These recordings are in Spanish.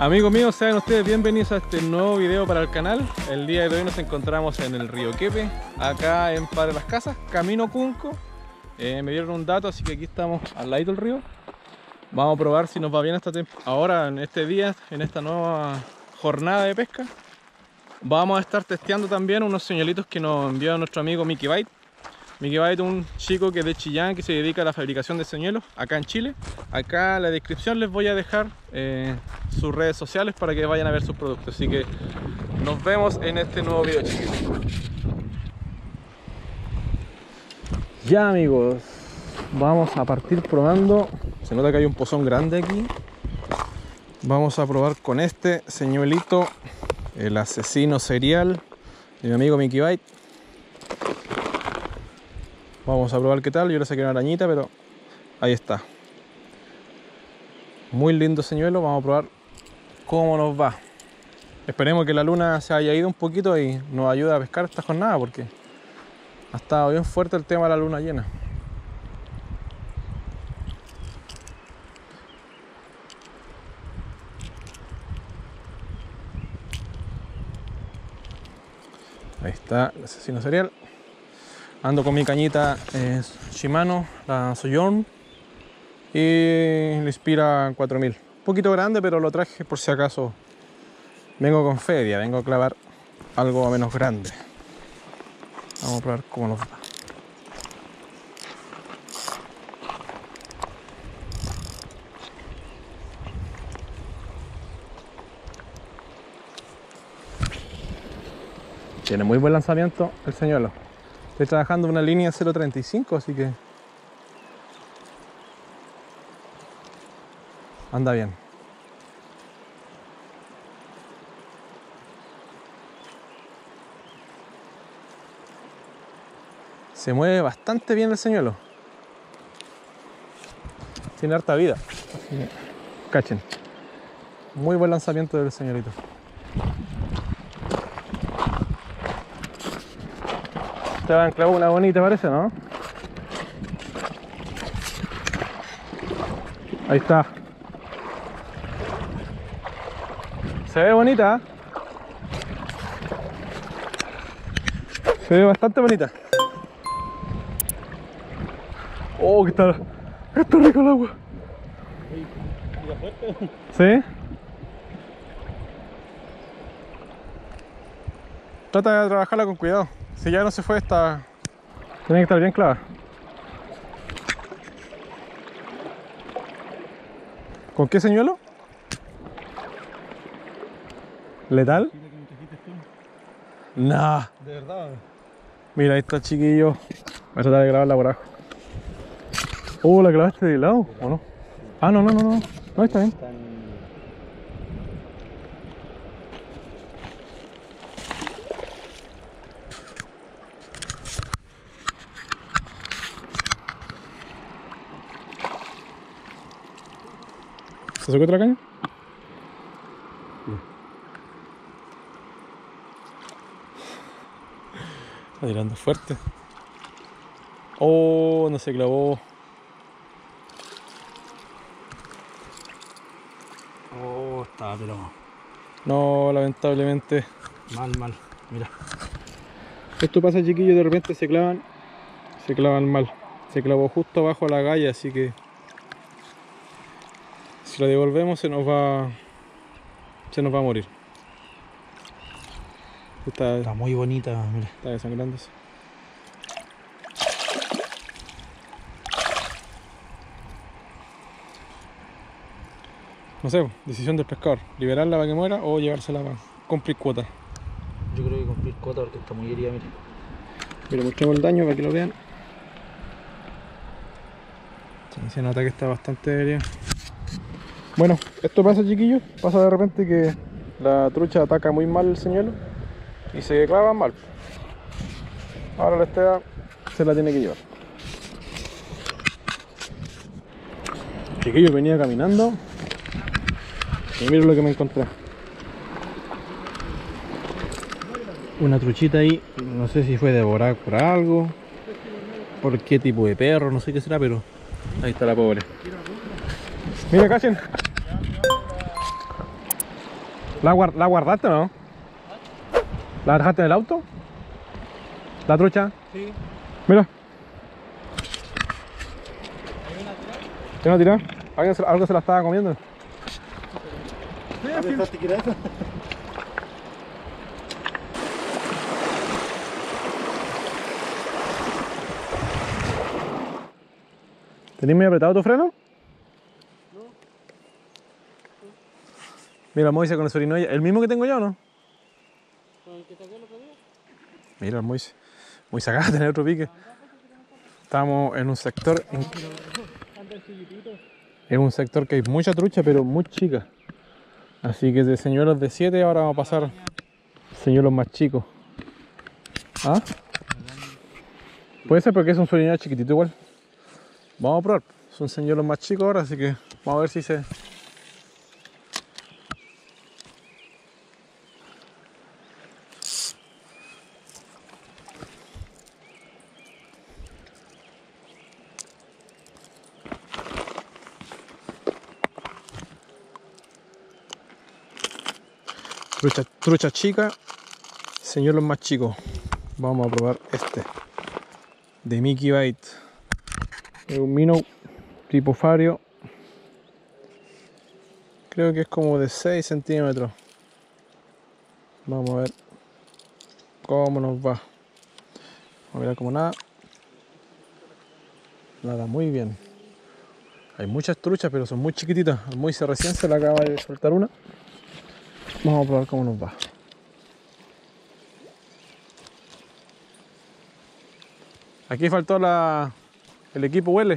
Amigos míos, sean ustedes bienvenidos a este nuevo video para el canal. El día de hoy nos encontramos en el río Quepe, acá en Padre Las Casas, camino Cunco. Me dieron un dato, así que aquí estamos al lado del río. Vamos a probar si nos va bien ahora, en este día, en esta nueva jornada de pesca. Vamos a estar testeando también unos señuelitos que nos envió nuestro amigo Mickey Bite. Mickey Bite, un chico que es de Chillán, que se dedica a la fabricación de señuelos acá en Chile. Acá en la descripción les voy a dejar sus redes sociales para que vayan a ver sus productos. Así que nos vemos en este nuevo video, chicos. Ya, amigos, vamos a partir probando. Se nota que hay un pozón grande aquí. Vamos a probar con este señuelito, el asesino serial de mi amigo Mickey Bite. Vamos a probar qué tal. Yo le saqué una arañita, pero ahí está. Muy lindo señuelo. Vamos a probar cómo nos va. Esperemos que la luna se haya ido un poquito y nos ayude a pescar esta jornada, porque ha estado bien fuerte el tema de la luna llena. Ahí está el asesino serial. Ando con mi cañita Shimano, la Sojourn, y la Inspira 4000. Un poquito grande, pero lo traje por si acaso vengo con feria, vengo a clavar algo menos grande. Vamos a probar cómo nos va. Tiene muy buen lanzamiento el señuelo. Estoy trabajando en una línea 0.35, así que anda bien. Se mueve bastante bien el señuelo. Tiene harta vida. Cachen. Muy buen lanzamiento del señuelito. Te va a enclavar una bonita, parece, ¿no? Ahí está. Se ve bonita. Se ve bastante bonita. Oh, que está rico el agua. ¿Sí? Trata de trabajarla con cuidado. Si ya no se fue, tiene que estar bien clavada. ¿Con qué señuelo? ¿Letal? Nah. ¿De verdad? Mira, ahí está, chiquillo. Voy a tratar de grabarla por abajo. ¿La clavaste de lado o no? Ah, no. No, está bien. ¿Se sacó otra caña? Está tirando fuerte. Oh, no se clavó. Oh, está, pero No, lamentablemente. mal, mira. Esto pasa, chiquillos, de repente se clavan mal. Se clavó justo abajo la galla, así que si la devolvemos se nos va a morir. Está muy bonita, mira. Está desangrándose. No sé, decisión del pescador. Liberarla para que muera o llevársela para cumplir cuota. Yo creo que cumplir cuota porque está muy herida, mira. Mira, mostramos el daño para que lo vean. Sí, se nota que está bastante herida. Bueno, esto pasa, chiquillos. Pasa de repente que la trucha ataca muy mal el señuelo y se clava mal. Ahora la Estela se la tiene que llevar. Chiquillos, venía caminando y miren lo que me encontré. Una truchita ahí, no sé si fue devorada por algo, por qué tipo de perro, no sé qué será, pero ahí está la pobre. Mira, cachen. ¿La guardaste o no? ¿La dejaste en el auto? ¿La trucha? Sí. Mira. ¿Tiene una tirada? Algo se la estaba comiendo. ¿Pensaste que era eso? ¿Tenés muy apretado tu freno? No. Mira el Moise con el Sorinoya. ¿El mismo que tengo yo o no? ¿Con el que saqué el otro día? Mira el Moise. Moise acaba de tener otro pique. Estamos en un sector... Es un sector que hay mucha trucha, pero muy chica. Así que de señuelos de 7 ahora vamos a pasar señuelos más chicos. ¿Ah? Puede ser porque es un Sorinoya chiquitito igual. Vamos a probar. Son señuelos más chicos ahora, así que vamos a ver si se... Trucha chica, señuelos más chicos. Vamos a probar este de Mickey Bite. Es un minnow tipo fario. Creo que es como de 6 centímetros. Vamos a ver cómo nos va. Vamos a mirar como nada. Nada, muy bien. Hay muchas truchas, pero son muy chiquititas. Al Moise recién se le acaba de soltar una. Vamos a probar cómo nos va. Aquí faltó el equipo huele.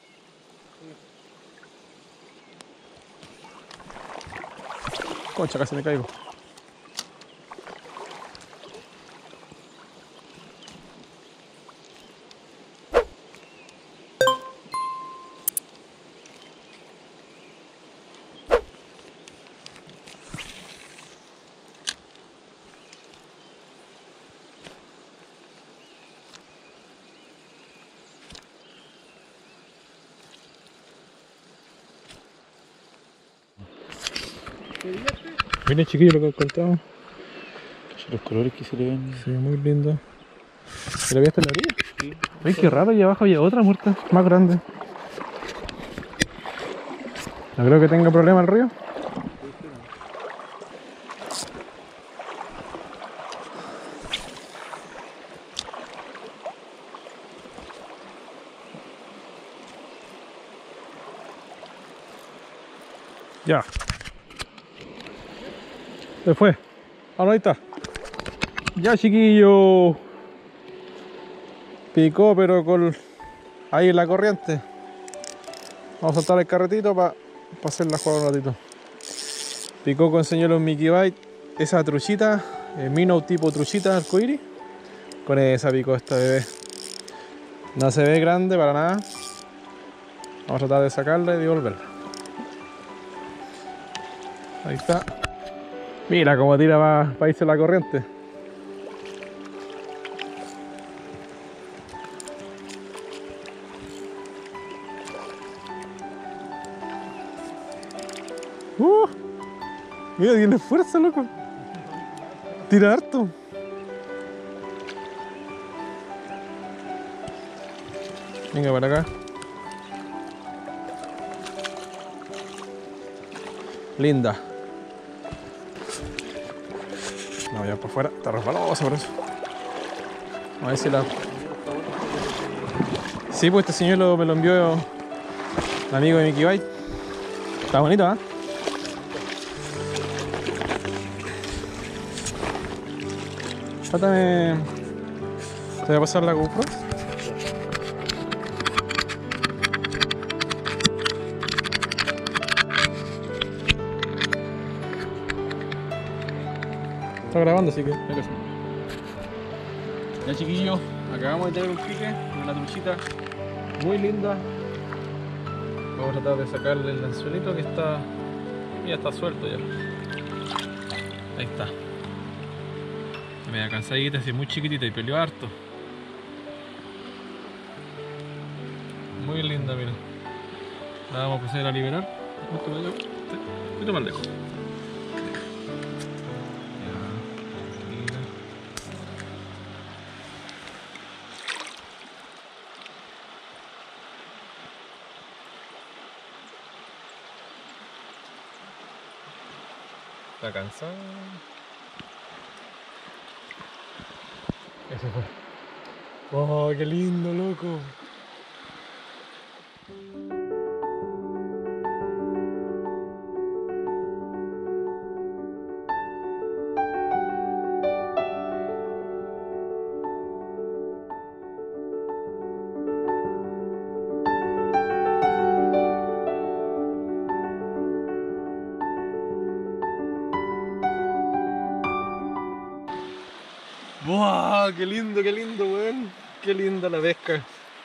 Concha, casi me caigo. Miren chiquillos lo que encontramos. Los colores que se le ven. Sí, muy lindo. ¿La viste en la orilla? Sí. Ay, qué raro, allá abajo había otra muerta, más grande. No creo que tenga problema el río. Ya. Se fue. Ahora ahí está. Ya chiquillo. Picó pero con ahí en la corriente. Vamos a saltar el carretito para hacer la jugada un ratito. Picó con señuelos Mickey Bite. Esa truchita, minnow tipo truchita arcoíris. Con esa picó esta bebé. No se ve grande para nada. Vamos a tratar de sacarla y devolverla. Ahí está. Mira cómo tira para irse la corriente. Mira, tiene fuerza, loco. Tira harto. Venga para acá. Linda. No, ya por fuera, está resbalosa por eso. Vamos a ver si la... Sí, pues este señor me lo envió el amigo de Mickey Bite. Está bonito, ¿eh? Trátame... Te voy a pasar la GoPro. Está grabando, así que... Ya chiquillos, acabamos de tener un pique, una truchita muy linda. Vamos a tratar de sacarle el anzuelito que está... Ya está suelto ya. Ahí está. Media cansadita, así muy chiquitita y peleó harto. Muy linda, mira. La vamos a proceder a liberar. Un poquito más lejos. Está cansado. Ese fue. Oh, qué lindo, loco. ¡Wow! ¡Qué lindo, weón! ¡Qué linda la pesca!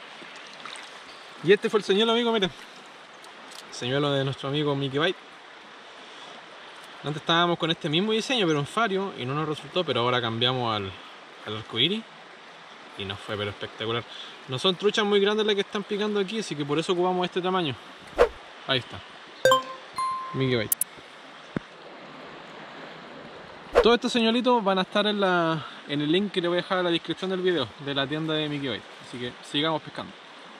Y este fue el señuelo, amigo, miren. El señuelo de nuestro amigo Mickey Bite. Antes estábamos con este mismo diseño, pero en fario, y no nos resultó, pero ahora cambiamos al arcoíris. Y nos fue pero espectacular. No son truchas muy grandes las que están picando aquí, así que por eso ocupamos este tamaño. Ahí está. Mickey Bite. Todos estos señuelitos van a estar en el link que le voy a dejar en la descripción del video de la tienda de Mickey Bite. Así que sigamos pescando.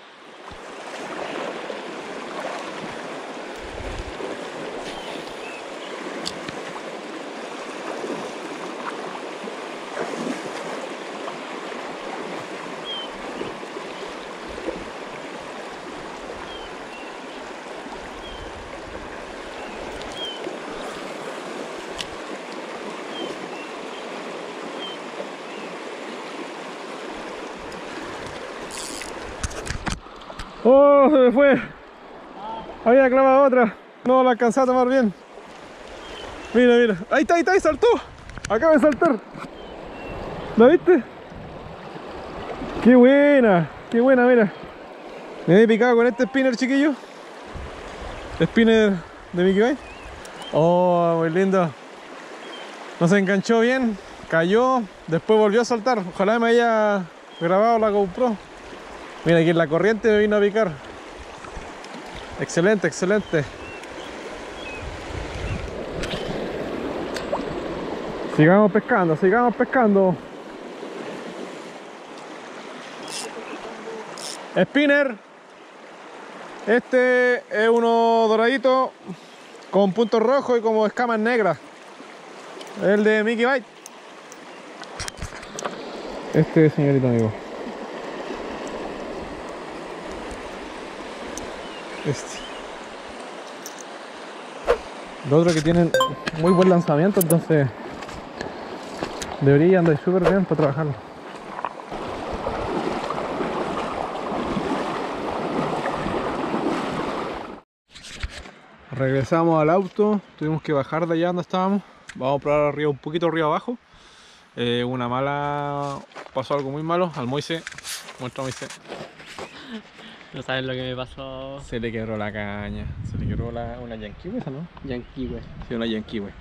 ¡Oh! Se me fue. Había clavado otra. No la alcancé a tomar bien. Mira, mira. Ahí está, saltó. Acaba de saltar. ¿La viste? ¡Qué buena! ¡Qué buena, mira! Me he picado con este spinner, chiquillo. Spinner de Mickey Bite. Oh, muy lindo. No se enganchó bien. Cayó. Después volvió a saltar. Ojalá me haya grabado la GoPro. Mira, aquí en la corriente me vino a picar. Excelente, excelente. Sigamos pescando, sigamos pescando. Spinner. Este es uno doradito con puntos rojos y como escamas negras. El de Mickey Bite. Este señorito amigo. Los otros que tienen muy buen lanzamiento, entonces debería andar súper bien para trabajarlo. Regresamos al auto, tuvimos que bajar de allá donde estábamos. Vamos a probar arriba, un poquito arriba abajo. Una mala... pasó algo muy malo al Moise. Muestra Moise. No sabes lo que me pasó. Se le quebró la caña. Se le quebró una Yankee, ¿esa no? Yankee, güey. Sí, una Yankee, güey.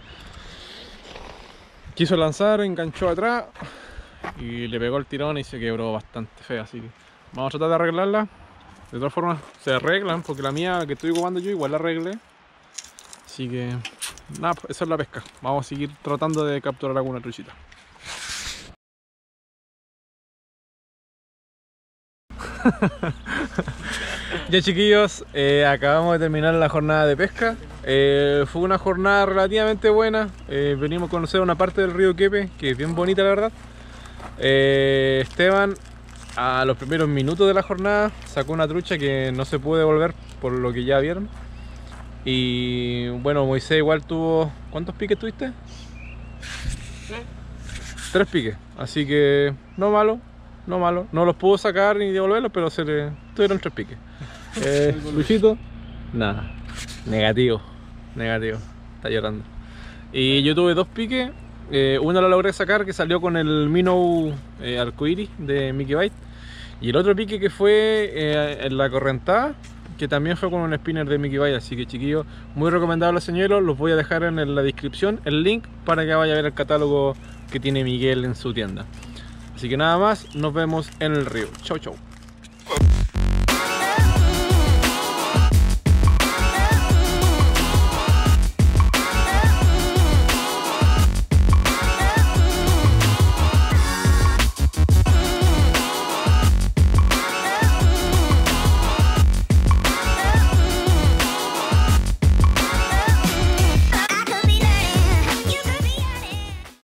Quiso lanzar, enganchó atrás y le pegó el tirón y se quebró bastante feo, así que vamos a tratar de arreglarla. De todas formas se arreglan porque la mía, que estoy ocupando yo, igual la arreglé. Así que nada, esa es la pesca. Vamos a seguir tratando de capturar alguna truchita. Ya, chiquillos, acabamos de terminar la jornada de pesca. Fue una jornada relativamente buena. Venimos a conocer una parte del río Quepe que es bien bonita, la verdad. Esteban, a los primeros minutos de la jornada, sacó una trucha que no se pudo devolver por lo que ya vieron. Y bueno, Moisés igual tuvo... ¿Cuántos piques tuviste? 3 piques, así que no malo. No malo, no los pudo sacar ni devolverlos, pero se le tuvieron 3 piques. Luchito, nada, negativo, está llorando. Y yo tuve 2 piques, uno lo logré sacar que salió con el Minnow arcoíris de Mickey Bite. Y el otro pique que fue en la correntada, que también fue con un spinner de Mickey Bite. Así que, chiquillos, muy recomendable los señuelos. Los voy a dejar en la descripción el link para que vaya a ver el catálogo que tiene Miguel en su tienda. Así que nada más, nos vemos en el río. Chau, chau.